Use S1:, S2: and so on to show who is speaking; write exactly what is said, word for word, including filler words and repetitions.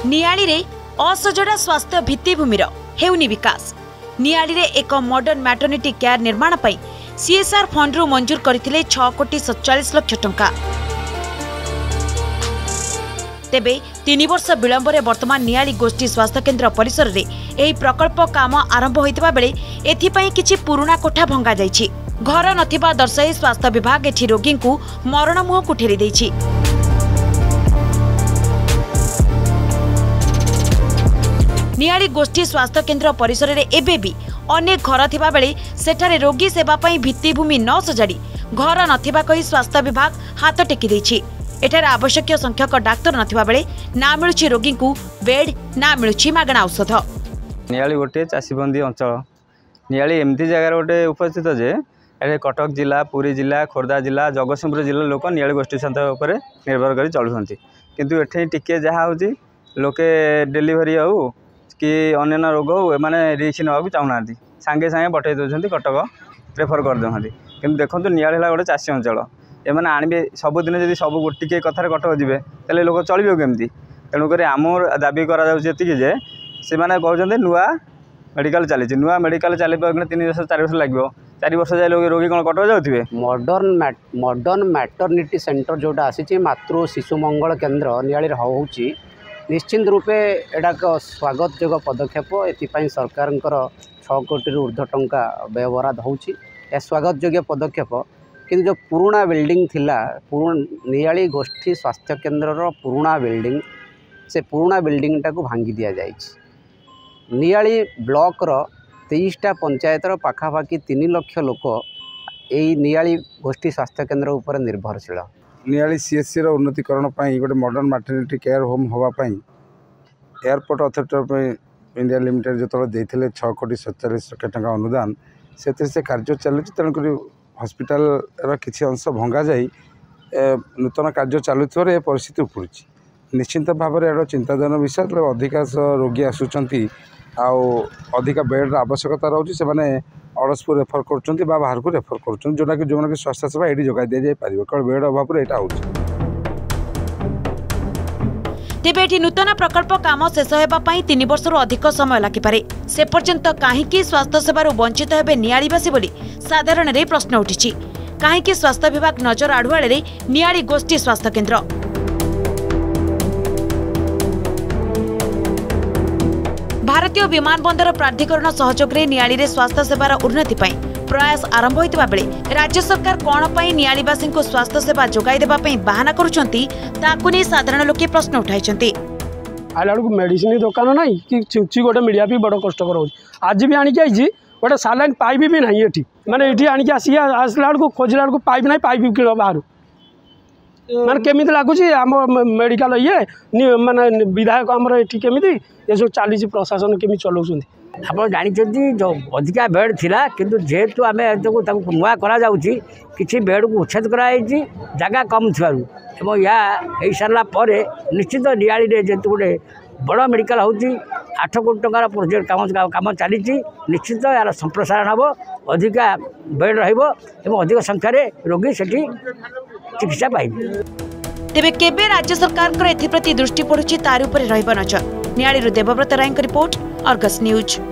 S1: नियाली रे असजड़ा स्वास्थ्य भित्तिभूमिर हेउनी विकास। नियाली रे एक मॉडर्न मैटर्निटी केयर निर्माण पई सीएसआर फंड रु मंजूर करथिले छह कोटी सैंतालीस लाख टंका। तेबे तीन वर्ष विलंब रे वर्तमान नियाली गोष्ठी स्वास्थ्य केन्द्र परिसर रे एही प्रकल्प काम आरंभ होइतबा बेले एथिपई किछि पुराना कोठा भंगा जाइछि। घर नथिबा दर्शाई स्वास्थ्य विभाग एठी रोगी को मरण मुह को ठेली दैछि। नियाली गोष्ठी स्वास्थ्य केन्द्र परिसर रे एबे भी अनेक घर थिबा बेले सेठारे रोगी सेवा पई भित्तिभूमि न सजाड़ी घर नथिबा कही स्वास्थ्य विभाग हाथ टेकी दैछि। एठारे आवश्यक संख्यक डाक्तर नथिबा बेले ना मिलुछि रोगी को बेड ना मिलुछि मागणा औषध।
S2: नियाली गोटे चाषीबंदी अंचल। नियाली एमती जगार गोटे उपस्थित जे एठे कटक जिला, पुरी जिला, खोर्धा जिला, जगतसिंहपुर जिला लोक नियाली गोष्ठी स्वास्थ्य उपर निर्भर करी चलुछंती। किंतु एठे टिके जहा होची लोके डेलीवरी हो कि अन्य रोग हो माने रिस्क नवा चाहूना सांगे सांगे पठे दौरान कटक प्रेफर कर दे। कि देखो नियाली है गोटे चाषी अंचल एम आणवे सबुदिन जब सब गोटे कथार कटक जी तेल लोक चलो केमती। तेणुक आम दाबी कराजे से मैंने कहते नुआ मेडिकल चली नुआ मेडिकल चल तीन वर्ष चार वर्ष लगे चार वर्ष जाए रोगी कौन कटक जाऊे।
S3: मॉडर्न मॉडर्न मैटर्निटी सेंटर जोटा आसी मातृ शिशु मंगल केन्द्र नियाली होउची निश्चिंत रूपे एटा एक स्वागत जोग पदक्षेप। एपाई सरकार छह कोटी ऊर्ध्व टंका व्यवहार होउची ए स्वागत योग्य पदक्षेप। किंतु जो पुराना बिल्डिंग थिला पुराना नियाली गोष्ठी स्वास्थ्य केन्द्र पुराना बिल्डिंग से पुराना बिल्डिंग टाको भांगी दिया जाइछि। नियाली ब्लॉक रो तेईसटा पंचायतर पाखापाखि तीन लाख लोक यही नियाली गोष्ठी स्वास्थ्य केन्द्र उपर निर्भरशील।
S4: नियाली सीएससी रो उन्नतीकरण पाई गोटे मॉडर्न मैटर्निटी केयर होम होवा पाई एयरपोर्ट अथॉरिटी इंडिया लिमिटेड जो देते छह कोटी सैंतालीस लाख टंका अनुदान से कार्य चलुची। तेणुक हॉस्पिटल किसी अंश भंगा जाई नूतन कार्य चलुवर परिस्थिति उपड़ी निश्चिंत भाव में चिंताजनक विषय। अधिकांश रोगी आसुचंती अधिका बेड आवश्यकता रोचे से अड़सपुर रेफर कर बाहर को रेफर कर जोटा कि जो स्वास्थ्य सेवा ये जोगाई दि जाए पार केवल बेड अभाव यहाँ हो।
S1: तेबे एठी नूतन प्रकल्प काम शेष होगापाई तीन वर्ष अधिक समय लगिपारे से पर्यंत कहीं स्वास्थ्य सेवार वंचित हेबे नियालीवासी बोली साधारण रे प्रश्न उठिछि। कहीं स्वास्थ्य विभाग नजर आढ़ुआड़े नियाली गोष्ठी स्वास्थ्य केन्द्र। भारतीय विमान बंदर प्राधिकरण सहयोग रे नियाली रे स्वास्थ्य सेवार उन्नति पाई प्रयास आरंभ होइतबा बेले राज्य सरकार कौन पाई नियालीवासी को स्वास्थ्य सेवा जोगाई देबा पई बाहाना करुचंती ताकु नै साधारण लोके प्रश्न उठाइचंती।
S5: आला को मेडिसिन दुकान नहीं कि छुची गोटे मीडिया भी बड़ कष्टकर हो। आज भी आनिक आई गोटे सालाइन पाइप भी ना ये माने ये आनिक आसिक आसला बेलू खोजला बेलू पाइप ना पाइप किण बाहर माने केमी लगुच आम मेडिकल ये माने विधायक आमर ये केमी ये सब चली प्रशासन केमी चलाऊँ।
S3: आप जानते जो अधिका बेड थिला किंतु जेहेतु आम नुआ करा किसी बेड को उच्छेद कराई जगह कम थी या सारा पर निश्चित नियाली जेहेतु गोटे बड़ मेडिकल होती आठ कोटी टंकार प्रोजेक्ट काम काम चली निश्चित यार संप्रसारण हम अधिका बेड रधिक संख्यार रोगी से चिकित्सा पाइबे।
S1: तेबे केबे राज्य सरकार एथिप्रति दृष्टि पड़ुछि तार उपरे रहइबो नजर। Niali Debabrata Ray report, Argus news.